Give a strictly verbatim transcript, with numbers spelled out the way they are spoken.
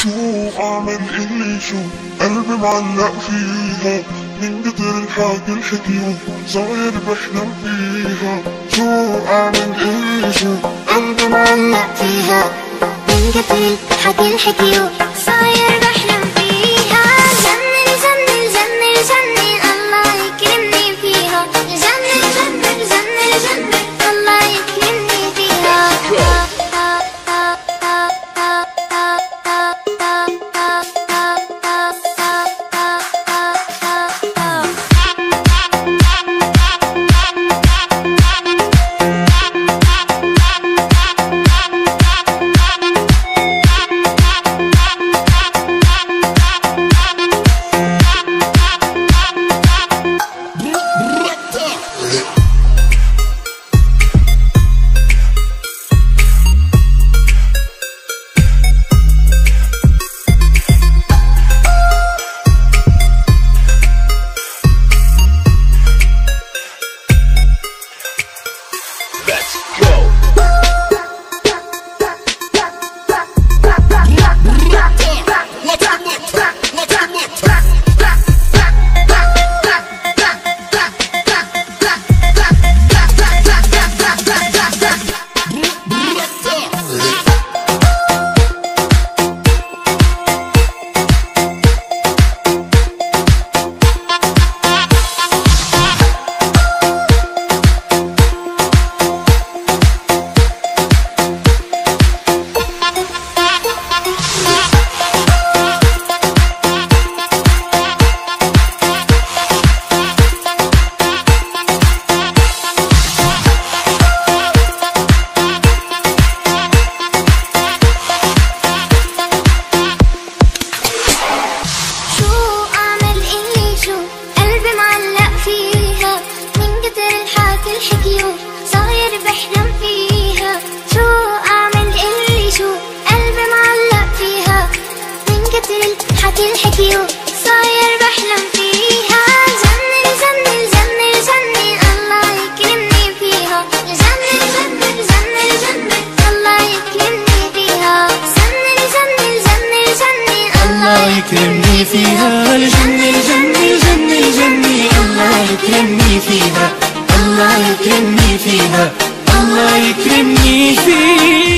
شو اعمل اللي شو قلبي معلق فيها، من كتر الحكي الحكيو صاير بحلم فيها. شو اعمل اللي شو قلبي معلق فيها، من كتر الحكي الحكيو صاير بحلم فيها. جنن جنن جنن جنن الله يكرمني فيها، جنن جنن جنن جنن الله يكرمني فيها. الحكي الحكيو صاير بحلم فيها. جنن جنن جنن جنن الله يكرمني فيها، جنن جنن جنن جنن الله يكرمني فيها. جنن جنن جنن جنن الله يكرمني فيها، جنن جنن جنن جنن الله يكرمني فيها، الله يكرمني فيها، الله يكرمني فيها.